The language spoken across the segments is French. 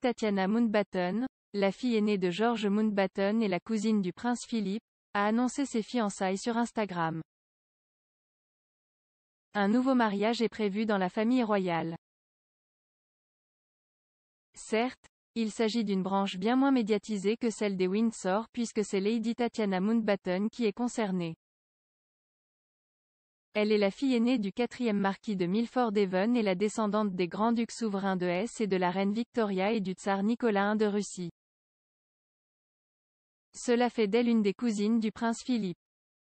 Tatiana Mountbatten, la fille aînée de George Mountbatten et la cousine du prince Philippe, a annoncé ses fiançailles sur Instagram. Un nouveau mariage est prévu dans la famille royale. Certes, il s'agit d'une branche bien moins médiatisée que celle des Windsor puisque c'est Lady Tatiana Mountbatten qui est concernée. Elle est la fille aînée du 4e marquis de Milford-Haven et la descendante des grands-ducs souverains de Hesse et de la reine Victoria et du tsar Nicolas I de Russie. Cela fait d'elle une des cousines du prince Philippe.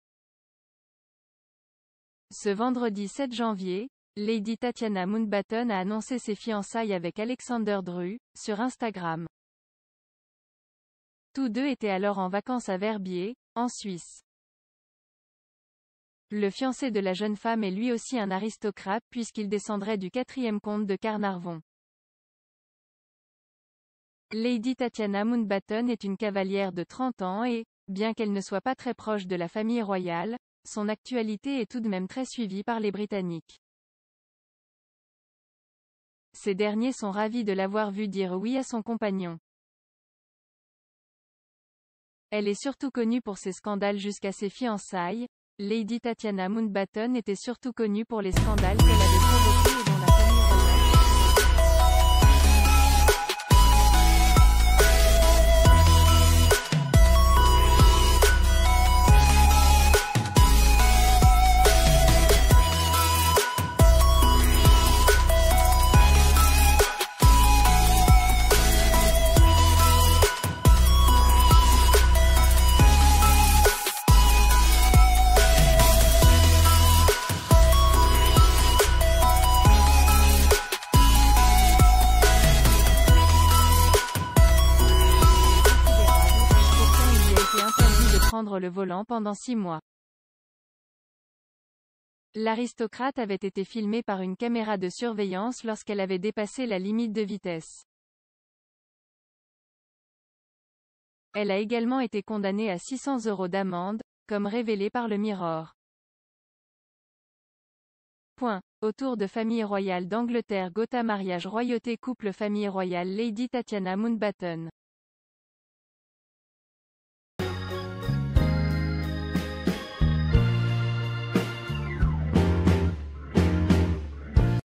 Ce vendredi 7 janvier, Lady Tatiana Mountbatten a annoncé ses fiançailles avec Alexander Dru, sur Instagram. Tous deux étaient alors en vacances à Verbier, en Suisse. Le fiancé de la jeune femme est lui aussi un aristocrate puisqu'il descendrait du 4e comte de Carnarvon. Lady Tatiana Mountbatten est une cavalière de 30 ans et, bien qu'elle ne soit pas très proche de la famille royale, son actualité est tout de même très suivie par les Britanniques. Ces derniers sont ravis de l'avoir vue dire oui à son compagnon. Elle est surtout connue pour ses scandales jusqu'à ses fiançailles. Lady Tatiana Mountbatten était surtout connue pour les scandales qu'elle avait provoqués et dont la famille royale. Prendre le volant pendant 6 mois. L'aristocrate avait été filmée par une caméra de surveillance lorsqu'elle avait dépassé la limite de vitesse. Elle a également été condamnée à 600 € d'amende, comme révélé par le Mirror. Autour de famille royale d'Angleterre Gotha mariage royauté couple famille royale Lady Tatiana Mountbatten.